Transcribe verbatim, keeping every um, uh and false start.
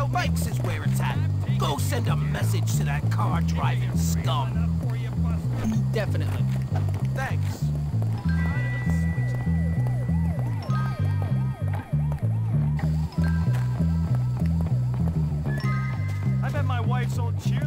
Mike's is where it's at. Go send a message to that car driving scum. Definitely. Thanks. I bet my wife's old cheer